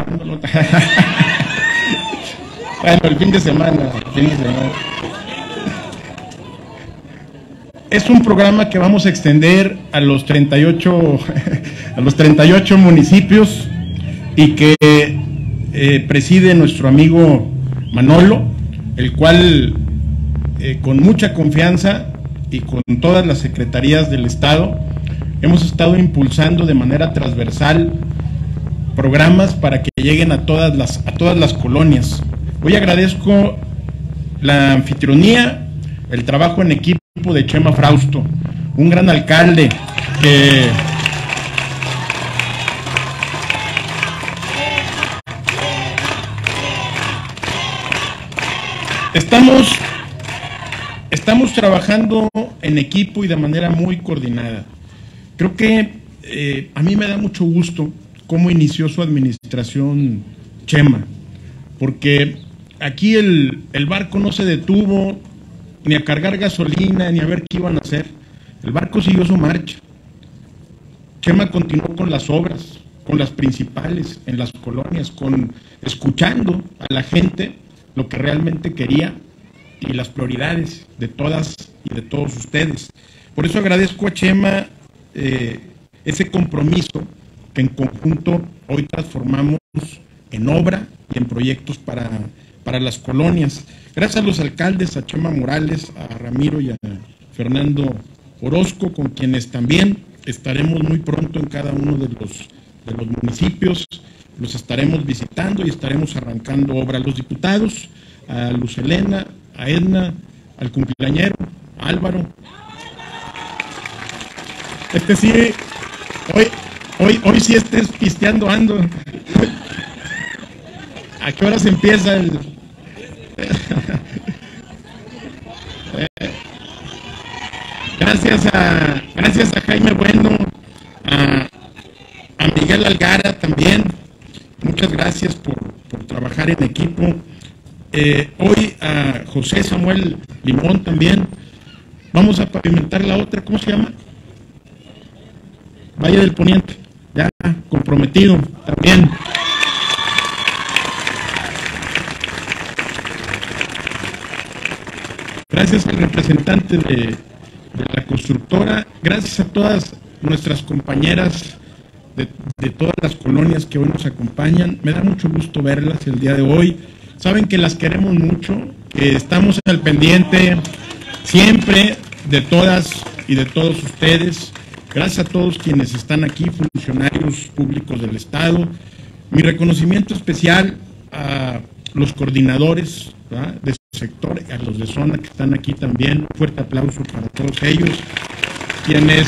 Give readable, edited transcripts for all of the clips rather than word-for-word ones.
trabajando. Bueno, el fin de semana. Es un programa que vamos a extender a los 38 municipios y que preside nuestro amigo Manolo, el cual con mucha confianza y con todas las secretarías del Estado hemos estado impulsando de manera transversal programas para que lleguen a todas las colonias. Hoy agradezco la anfitrionía, el trabajo en equipo de Chema Frausto, un gran alcalde que estamos trabajando en equipo y de manera muy coordinada. Creo que a mí me da mucho gusto cómo inició su administración Chema, porque aquí el barco no se detuvo ni a cargar gasolina, ni a ver qué iban a hacer. El barco siguió su marcha. Chema continuó con las obras, con las principales, en las colonias, escuchando a la gente lo que realmente quería y las prioridades de todas y de todos ustedes. Por eso agradezco a Chema ese compromiso que en conjunto hoy transformamos en obra y en proyectos para las colonias. Gracias a los alcaldes, a Chema Morales, a Ramiro y a Fernando Orozco, con quienes también estaremos muy pronto en cada uno de los municipios, los estaremos visitando y estaremos arrancando obra. A los diputados, a Luz Helena, a Edna, al cumpleañero, a Álvaro. Sí, hoy sí pisteando ando. ¿A qué horas empieza el...? Gracias a Jaime Bueno, a Miguel Algara también, muchas gracias por trabajar en equipo. Hoy a José Samuel Limón también. Vamos a pavimentar la otra, ¿cómo se llama? Valle del Poniente, ya comprometido también. Gracias al representante de la constructora, gracias a todas nuestras compañeras de todas las colonias que hoy nos acompañan. Me da mucho gusto verlas el día de hoy. Saben que las queremos mucho, que estamos al pendiente siempre de todas y de todos ustedes. Gracias a todos quienes están aquí, funcionarios públicos del Estado. Mi reconocimiento especial a los coordinadores, ¿verdad?, de sector, a los de zona que están aquí también. Un fuerte aplauso para todos ellos, quienes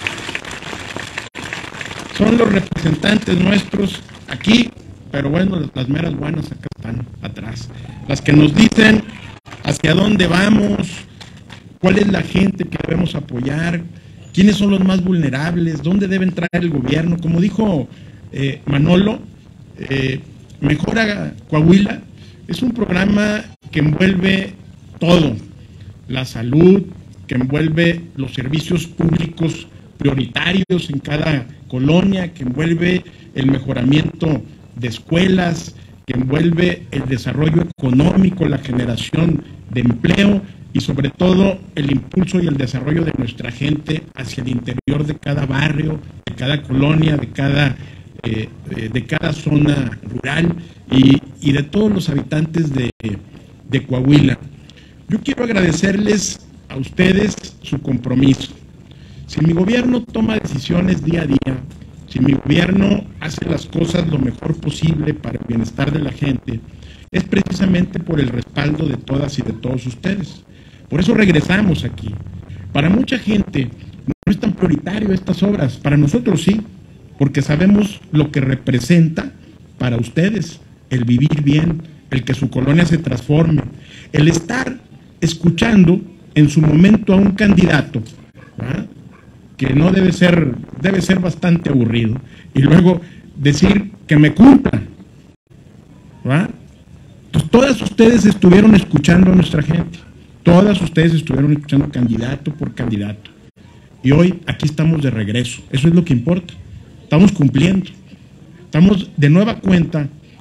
son los representantes nuestros aquí, pero bueno, las meras buenas acá están atrás, las que nos dicen hacia dónde vamos, cuál es la gente que debemos apoyar, quiénes son los más vulnerables, dónde debe entrar el gobierno. Como dijo Manolo, Mejora Coahuila es un programa que envuelve todo, la salud, que envuelve los servicios públicos prioritarios en cada colonia, que envuelve el mejoramiento de escuelas, que envuelve el desarrollo económico, la generación de empleo y sobre todo el impulso y el desarrollo de nuestra gente hacia el interior de cada barrio, de cada colonia, de cada zona rural y de todos los habitantes de Coahuila. Yo quiero agradecerles a ustedes su compromiso. Si mi gobierno toma decisiones día a día, si mi gobierno hace las cosas lo mejor posible para el bienestar de la gente, es precisamente por el respaldo de todas y de todos ustedes. Por eso regresamos aquí. Para mucha gente no es tan prioritario estas obras, para nosotros sí, porque sabemos lo que representa para ustedes el vivir bien, el que su colonia se transforme, el estar escuchando en su momento a un candidato, ¿verdad?, que no debe ser bastante aburrido, y luego decir que me cumpla, ¿verdad? Entonces, todas ustedes estuvieron escuchando a nuestra gente, todas ustedes estuvieron escuchando candidato por candidato, y hoy aquí estamos de regreso. Eso es lo que importa. Estamos cumpliendo, estamos de nueva cuenta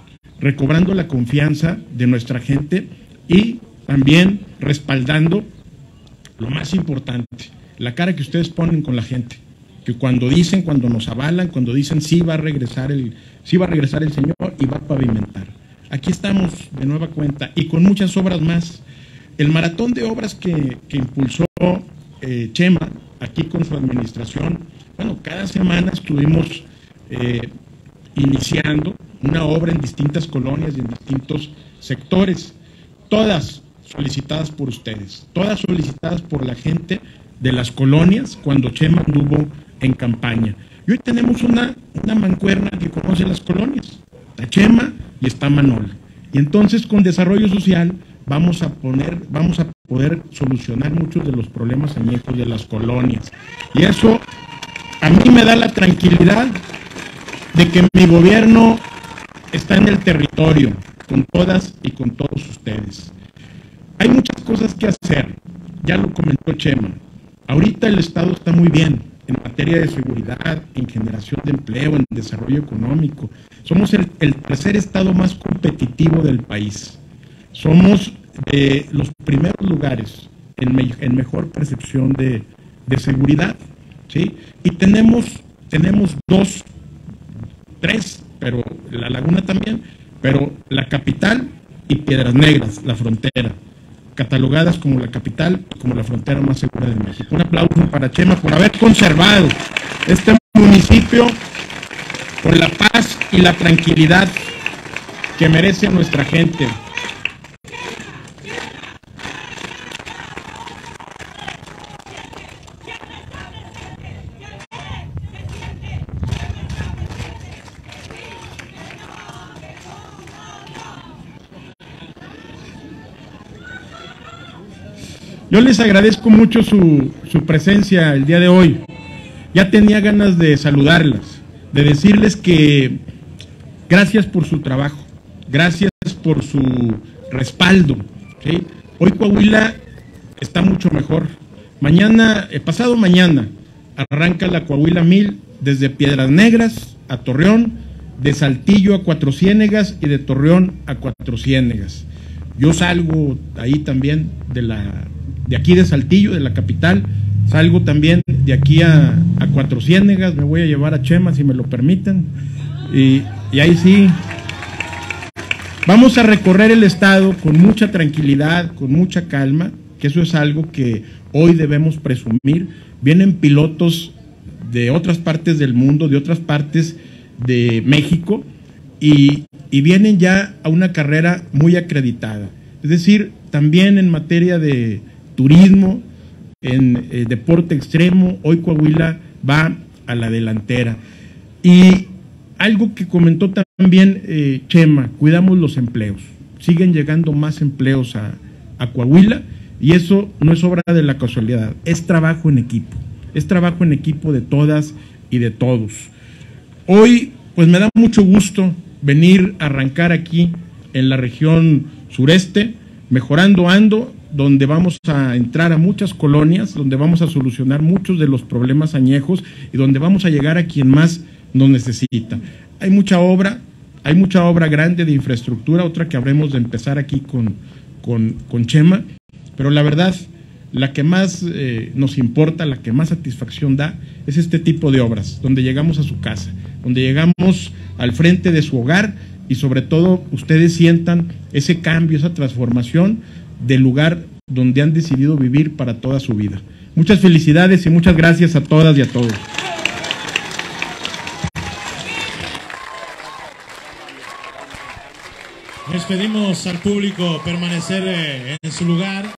recobrando la confianza de nuestra gente y también respaldando lo más importante, la cara que ustedes ponen con la gente, que cuando dicen, cuando nos avalan, cuando dicen sí va a regresar el señor y va a pavimentar. Aquí estamos de nueva cuenta y con muchas obras más. El maratón de obras que impulsó Chema aquí con su administración, bueno, cada semana estuvimos iniciando una obra en distintas colonias y en distintos sectores, todas solicitadas por ustedes, todas solicitadas por la gente de las colonias cuando Chema anduvo en campaña. Y hoy tenemos una mancuerna que conoce las colonias, está Chema y está Manol. Y entonces con desarrollo social vamos a poder solucionar muchos de los problemas añejos de las colonias. Y eso a mí me da la tranquilidad de que mi gobierno está en el territorio, con todas y con todos ustedes. Hay muchas cosas que hacer, ya lo comentó Chema. Ahorita el Estado está muy bien en materia de seguridad, en generación de empleo, en desarrollo económico. Somos el tercer estado más competitivo del país. Somos de los primeros lugares en mejor percepción de seguridad, ¿sí? Y tenemos tres, pero la Laguna también, pero la capital y Piedras Negras, la frontera, catalogadas como la capital y como la frontera más segura de México. Un aplauso para Chema por haber conservado este municipio con la paz y la tranquilidad que merece nuestra gente. Yo les agradezco mucho su presencia el día de hoy. Ya tenía ganas de saludarlas, de decirles que gracias por su trabajo, gracias por su respaldo, ¿sí? Hoy Coahuila está mucho mejor. Pasado mañana, arranca la Coahuila 1000 desde Piedras Negras a Torreón, de Saltillo a Cuatro Ciénegas y de Torreón a Cuatro Ciénegas. Yo salgo ahí también de aquí de Saltillo, de la capital, salgo también de aquí a Cuatro Ciénegas, me voy a llevar a Chema si me lo permiten, y ahí sí, vamos a recorrer el estado con mucha tranquilidad, con mucha calma, que eso es algo que hoy debemos presumir. Vienen pilotos de otras partes del mundo, de otras partes de México, y vienen ya a una carrera muy acreditada, es decir, también en materia de turismo, en deporte extremo, hoy Coahuila va a la delantera. Y algo que comentó también Chema, cuidamos los empleos, siguen llegando más empleos a Coahuila, y eso no es obra de la casualidad, es trabajo en equipo de todas y de todos. Hoy pues me da mucho gusto venir a arrancar aquí en la región sureste, Mejorando Ando, donde vamos a entrar a muchas colonias, donde vamos a solucionar muchos de los problemas añejos y donde vamos a llegar a quien más nos necesita. Hay mucha obra grande de infraestructura, otra que habremos de empezar aquí con Chema, pero la verdad, la que más nos importa, la que más satisfacción da, es este tipo de obras, donde llegamos a su casa, donde llegamos al frente de su hogar y sobre todo ustedes sientan ese cambio, esa transformación del lugar donde han decidido vivir para toda su vida. Muchas felicidades y muchas gracias a todas y a todos. Les pedimos al público permanecer en su lugar.